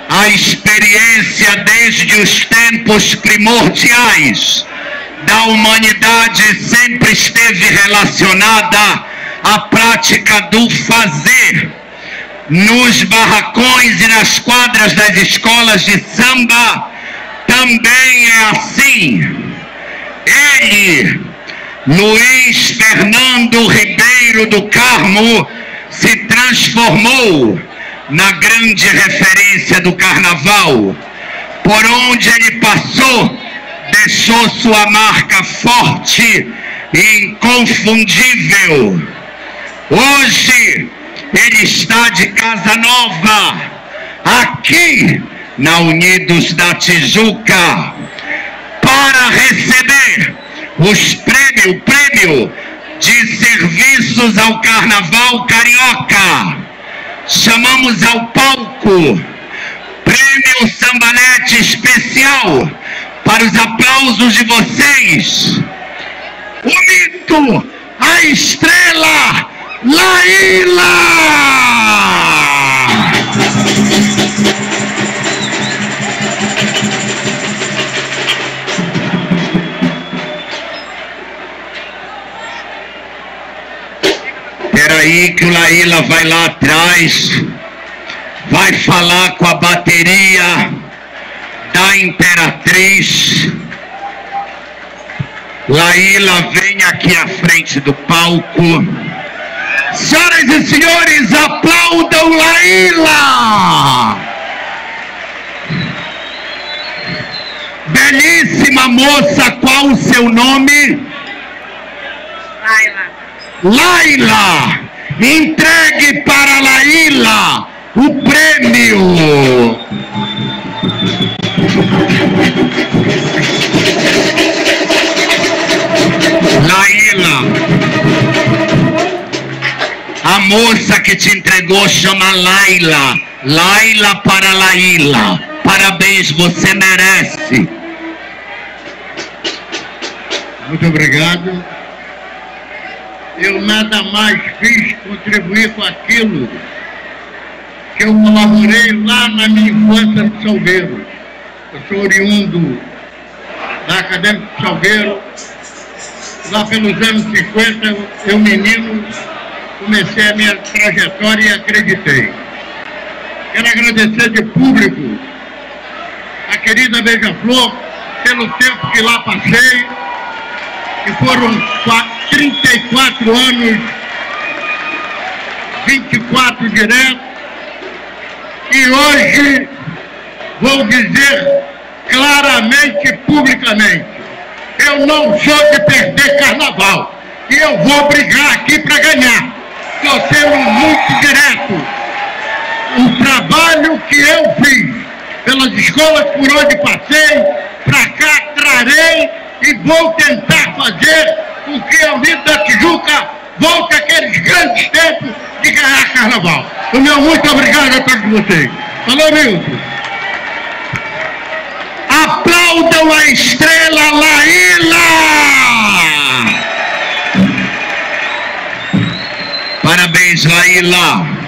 A experiência desde os tempos primordiais da humanidade sempre esteve relacionada à prática do fazer. Nos barracões e nas quadras das escolas de samba também é assim. Ele, Luiz Fernando Ribeiro do Carmo, se transformou na grande referência do carnaval. Por onde ele passou, deixou sua marca forte e inconfundível. Hoje, ele está de casa nova, aqui na Unidos da Tijuca, para receber o prêmio de serviços ao Carnaval Carioca. Chamamos ao palco Prêmio Sambalete Especial para os aplausos de vocês. O mito, a estrela, Laíla! Peraí que o Laíla vai lá atrás, vai falar com a bateria da Imperatriz. Laíla, vem aqui à frente do palco. Senhoras e senhores, aplaudam Laíla! Belíssima moça, qual o seu nome? Laila. Laila, entregue para Laíla o prêmio. Laíla, a moça que te entregou chama Laila. Laila para Laíla. Parabéns, você merece. Muito obrigado. Eu nada mais fiz contribuir com aquilo que eu colaborei lá na minha infância no Salgueiro. Eu sou oriundo da Acadêmica de Salgueiro. Lá pelos anos 50, eu menino, comecei a minha trajetória e acreditei. Quero agradecer de público a querida Beija-Flor pelo tempo que lá passei, que foram 34 anos, 24 direto, e hoje vou dizer claramente e publicamente, eu não sou de perder carnaval, e eu vou brigar aqui para ganhar. Estou sendo muito direto. O trabalho que eu fiz pelas escolas por onde passei, para cá trarei e vou tentar fazer com que a Unidos da Tijuca volte àqueles grandes tempos de ganhar carnaval. O meu muito obrigado a todos vocês. Falou, Milton. Aplaudam a estrela Laíla! Parabéns, Laíla!